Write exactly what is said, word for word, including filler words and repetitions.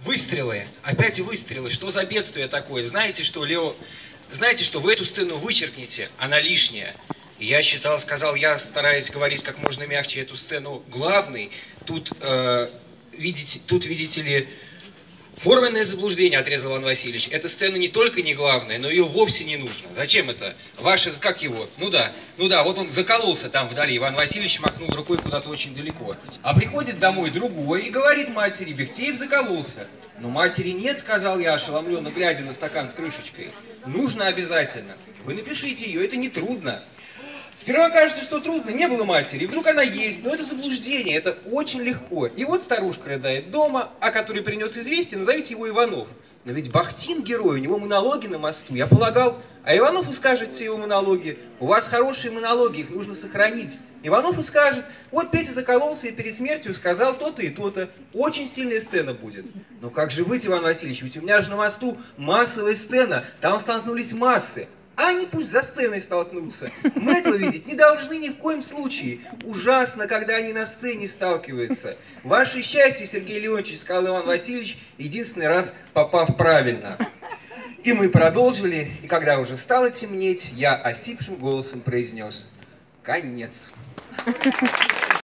Выстрелы. Опять выстрелы. Что за бедствие такое? Знаете что, Лео? Знаете что, вы эту сцену вычеркните, она лишняя. И я считал, сказал я, стараясь говорить как можно мягче, эту сцену главной. Тут, э, видите, тут, видите ли, форменное заблуждение, отрезал Иван Васильевич. Эта сцена не только не главная, но ее вовсе не нужно. Зачем это? Ваш, как его? Ну да, ну да, вот он закололся там вдали. Иван Васильевич махнул рукой куда-то очень далеко. А приходит домой другой и говорит матери: Бехтеев закололся. Но матери нет, сказал я, ошеломленно глядя на стакан с крышечкой. Нужно обязательно. Вы напишите ее, это не трудно. Сперва кажется, что трудно, не было матери, вдруг она есть, но это заблуждение, это очень легко. И вот старушка рыдает дома, а который принес известие, назовите его Иванов. Но ведь Бахтин герой, у него монологи на мосту, я полагал, а Иванов и скажет все его монологи. У вас хорошие монологи, их нужно сохранить. Иванов и скажет: вот Петя закололся и перед смертью сказал то-то и то-то. Очень сильная сцена будет. Но как же быть, Иван Васильевич, ведь у меня же на мосту массовая сцена, там столкнулись массы. А они пусть за сценой столкнутся. Мы этого видеть не должны ни в коем случае. Ужасно, когда они на сцене сталкиваются. Ваше счастье, Сергей Леонтьевич, сказал Иван Васильевич, единственный раз попав правильно. И мы продолжили, и когда уже стало темнеть, я осипшим голосом произнес: конец.